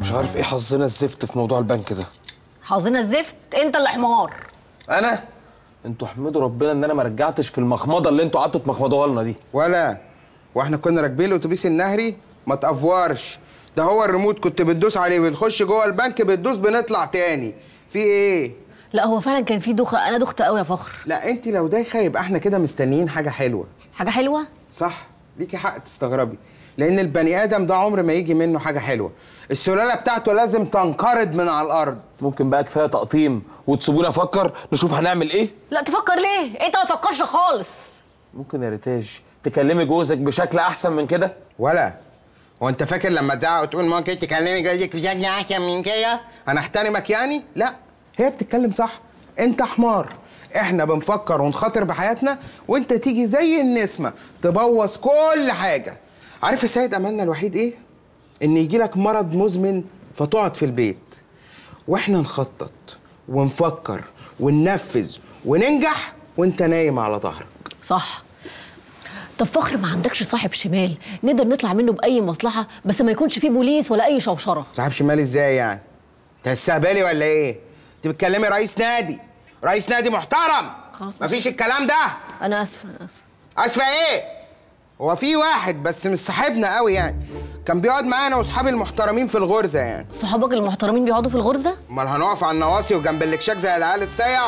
مش عارف ايه حظنا الزفت في موضوع البنك ده. حظنا الزفت؟ انت اللي حمار. انا؟ انتوا احمدوا ربنا ان انا ما رجعتش في المخمضه اللي انتوا قعدتوا تمخمضوها لنا دي. ولا واحنا كنا راكبين الاتوبيس النهري ما تافورش، ده هو الريموت كنت بتدوس عليه بتخش جوه البنك بتدوس بنطلع تاني. في ايه؟ لا هو فعلا كان في دوخه، انا دخت قوي يا فخر. لا انت لو دايخه يبقى احنا كده مستنيين حاجه حلوه. حاجه حلوه؟ صح، ليكي حق تستغربي، لان البني ادم ده عمر ما يجي منه حاجه حلوه. السلاله بتاعته لازم تنقرض من على الارض. ممكن بقى كفايه تقطيم وتسيبوني افكر نشوف هنعمل ايه؟ لا تفكر ليه؟ انت ما تفكرش خالص. ممكن يا ريتاج تكلمي جوزك بشكل احسن من كده؟ ولا هو انت فاكر لما تزعق وتقول ممكن تكلمي جوزك بشكل احسن من كده انا احترمك يعني؟ لا، هي بتتكلم صح، انت حمار. احنا بنفكر ونخاطر بحياتنا وانت تيجي زي النسمه تبوظ كل حاجه. عارف يا سيد املنا الوحيد ايه؟ ان يجيلك مرض مزمن فتقعد في البيت، واحنا نخطط ونفكر وننفذ وننجح وانت نايم على ظهرك. صح. طب فخر ما عندكش صاحب شمال نقدر نطلع منه باي مصلحه بس ما يكونش فيه بوليس ولا اي شوشره؟ صاحب شمال ازاي يعني؟ انت هتستهبلي ولا ايه؟ انت بتكلمي رئيس نادي، رئيس نادي محترم. خلاص مفيش الكلام ده. انا اسفه انا اسفه. اسفه ايه؟ هو في واحد بس مش صاحبنا قوي يعني، كان بيقعد معانا واصحابي المحترمين في الغرزه يعني. صحابك المحترمين بيقعدوا في الغرزه؟ امال هنقف على النواصي وجنب الاكشاك زي العيال السيع؟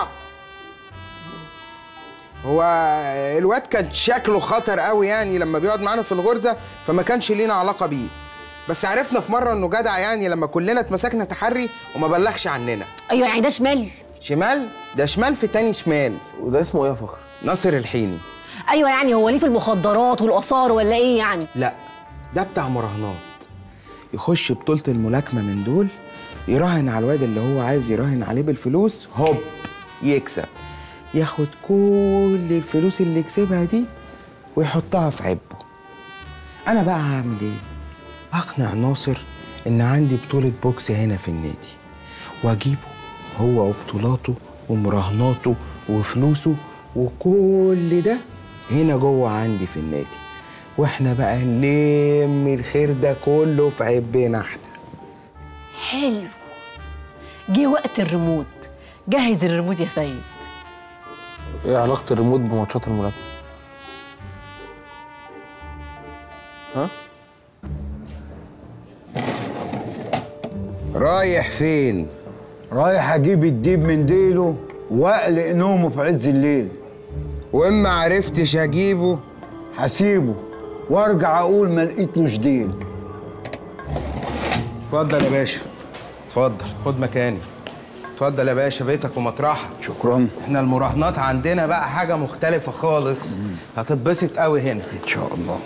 هو الواد كان شكله خطر قوي يعني لما بيقعد معانا في الغرزه، فما كانش لينا علاقه بيه، بس عرفنا في مره انه جدع يعني لما كلنا اتمسكنا تحري وما بلغش عننا. ايوه يعني ده شمال؟ شمال؟ ده شمال في تاني شمال. وده اسمه ايه يا فخر؟ ناصر الحيني. ايوه يعني هو ليه في المخدرات والاثار ولا ايه يعني؟ لا ده بتاع مراهنات، يخش بطولة الملاكمة من دول، يراهن على الواد اللي هو عايز يراهن عليه بالفلوس، هوب يكسب، ياخد كل الفلوس اللي يكسبها دي ويحطها في عبه. انا بقى هعمل ايه؟ هقنع ناصر ان عندي بطولة بوكس هنا في النادي واجيبه هو وبطولاته ومراهناته وفلوسه وكل ده هنا جوه عندي في النادي، واحنا بقى نلم الخير ده كله في عبنا احنا. حلو. جه وقت الريموت، جهز الريموت يا سيد. ايه علاقه الريموت بماتشات الملاكمه؟ ها؟ رايح فين؟ رايح اجيب الديب من ديله واقلق نومه في عز الليل، واما عرفتش اجيبه هسيبه وارجع اقول ما لقيتلوش ديل. اتفضل يا باشا، اتفضل خد مكاني. اتفضل يا باشا، بيتك ومطرحك. شكرا. احنا المراهنات عندنا بقى حاجه مختلفه خالص، هتتبسط قوي هنا ان شاء الله.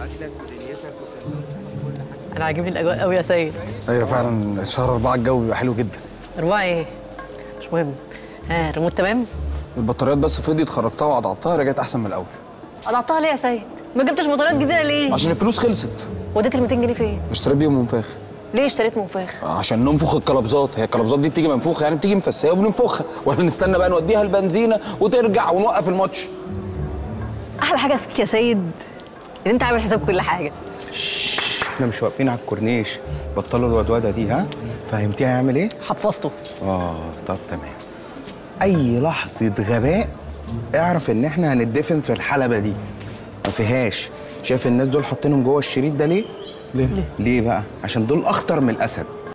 انا عاجبني الاجواء قوي يا سيد. ايوه فعلا شهر 4 الجو بيبقى حلو جدا. 4 ايه؟ مش مهم. ها الريموت تمام؟ البطاريات بس فضيت، خرجتها وقطعتها رجعت احسن من الاول. قطعتها ليه يا سيد؟ ما جبتش بطاريات جديده ليه؟ عشان الفلوس خلصت. وديت ال 200 جنيه فين؟ اشتريت بيهم منفاخ. ليه اشتريت منفاخ؟ عشان ننفخ الكلبزات، هي الكلبزات دي بتيجي منفوخه يعني بتيجي مفسيه وبننفخها، ولا نستنى بقى نوديها البنزينه وترجع ونوقف الماتش. احلى حاجه فيك يا سيد ان انت عامل حساب كل حاجه. احنا مش واقفين على الكورنيش، بطلوا الودوده دي. ها فهمتيها هيعمل ايه؟ حفظته. طب تمام. اي لحظه غباء اعرف ان احنا هندفن في الحلبه دي، ما فيهاش. شايف الناس دول حاطينهم جوه الشريط ده ليه؟ ليه؟ ليه بقى؟ عشان دول اخطر من الاسد.